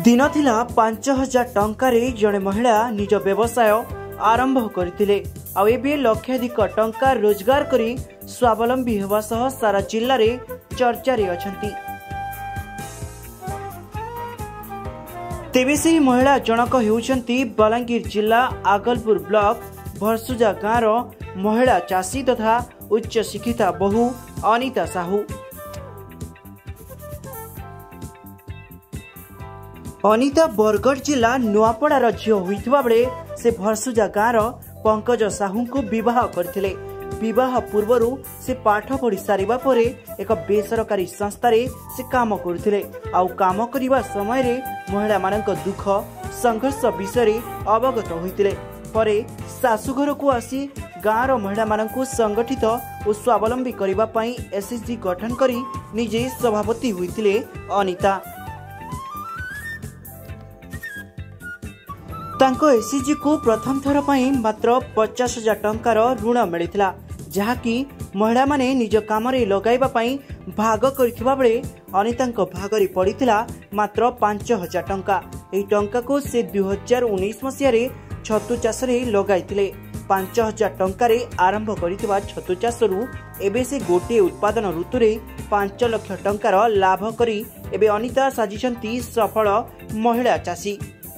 दिन थिला 5,000 टंकार जड़े महिला निज व्यवसाय आरंभ करथिले आ एबे लक्षाधिक टंका रोजगार करी स्वावलंबी हेबा सह सारा जिल्ला रे चर्चा रे अछंती। तेबे से महिला जनक हेउचंती बलांगीर जिला आगलपुर ब्लॉक भरसुजा गाँव महिला चाषी तथा उच्च शिक्षिता बहु अनिता साहू। अनिता बरगढ़ जिला नुआपड़ार झील होइथिबा बेले से भरसुजा गाँव पंकज साहू को विवाह करथिले। विवाह पूर्वरु से पाठ पढ़ी सारिबा परे एक बेसरकारी संस्था रे से काम करथिले। आउ काम करिबा समय रे महिला मानक दुख संघर्ष विषय रे अवगत होइतिले। परे सासुघर को आसी गाँव महिला मानक संगठित और स्वावलंबी करिबा पई एसएचजी गठन करी निजे सभापति होइतिले अनिता। तांको एसएचजी को प्रथम थर पई मात्र 50,000 टंकार ऋण मिलिथिला, जहाकी महिला माने निज काम रे लगाइबा पई भाग करथिबा बेले अनितांको भाग रे पड़िथिला मात्र 5,000 टंका। एई टंका को से 2019 मसिया रे छतु चाष रे लगाइथिले। 5,000 टंका रे आरंभ करिथिबा छतु चाष रु एबे से गोटे उत्पादन ऋतु रे 5 लाख टंकार लाभ करी एबे अनिता साजिछंती सफल महिला चाषी।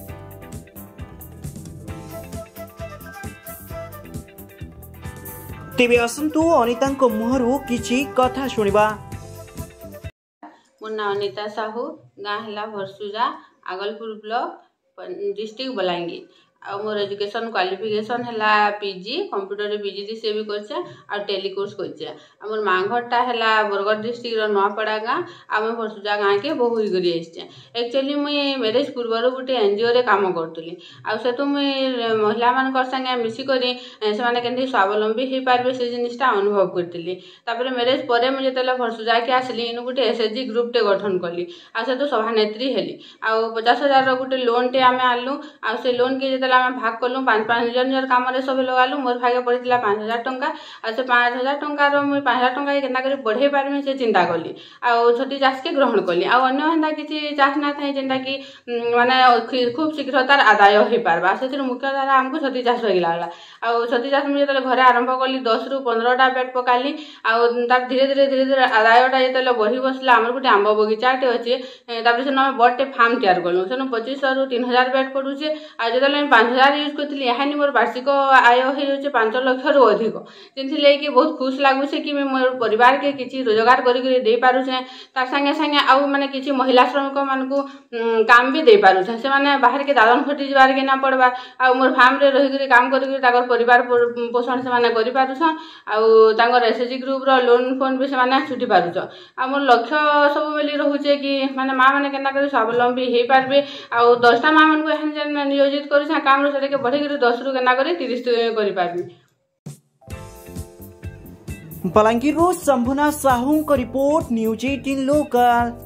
तेबे असंतु अनिता मुहरु किछि कथा शुणिबा। मोर ना अनिता साहू, गाँ है भरसुजा आगलपुर ब्लॉक डिस्ट्रिक्ट बलांगीर। आ मोर एजुकेशन क्वालिफिकेशन है पीजी कंप्यूटर पीजी सी भी कर टेली कोर्स कर। मोर माँ घरटा है बरगढ़ डिस्ट्रिक्ट नुआपड़ा गाँ। आम भरसुजा गाँ के बहु होकर एक्चुअली मुई मैरेज पूर्वर गोटे एनजीओ रे काम करूली। आतु मुई महिला मान संगे मिसिक से स्वावलंबी हो पारे से जिनटा अनुभव करी। मैरेज पर मुझे भरसुजा के आसली इन गोटे एसएचजी ग्रुप टे गठन कली। आतु सभानेत्री हेली। आ 50,000 गोटे लोन टे आम आनलु। आ से लोन के जो आम भाग कलु 5-5 निजर कम सब लगालु। मोर भागे पड़ा 5,000 टंका। से 5,000 टंकार मुझे 5,000 टंका के बढ़े पार्मी से चिंता कली। छोटी चाष के ग्रहण कली। आना किसी चाष ना था जेनटा कि माने खूब शीघ्र तार आदाय हो पार्बा से मुख्य धारा आमको छती चाष लगे लगला। छती चाष मुझे जो घरे आरंभ कली 10 ରୁ 15टा बेड पकाली। तार धीरे धीरे आदायटा जो बढ़ी बसला आम गोटे आंब बगीचाटे अच्छे। से बड़े फार्म तैयार कलु से 2500 ରୁ 3,000 बेड पड़ुचे। जो 5,000 यूज करी यहाँ मोर वार्षिक आय हो 5 लाख ରୁ अधिक। जिनकी बहुत खुश लगुचे कि मोर परिवार के किसी रोजगार करके पारुचे। तार संगे संगे आउ माने किसी महिला श्रमिक मान को काम भी दे पारुचे। से माने बाहर के दादन खटी जबार के ना पड़वा। आ मोर फार्म रे रही काम कर परिवार पोषण से माने करि पारुछन। आ एसएचजी ग्रुप रो लोन फोन भी से माने छुटी पारुछ। आ मोर लक्ष्य सब मिली रहुचे कि माने माँ माने केना कर स्वावलंबी हो पारबे। आ 10टा माँ मान को एहन नियोजित कर काम के बढ़े 10 ରୁ केना कर 30 करि पारबे। बलांगीर शंभुना साहू का रिपोर्ट न्यूज 18 लोकल।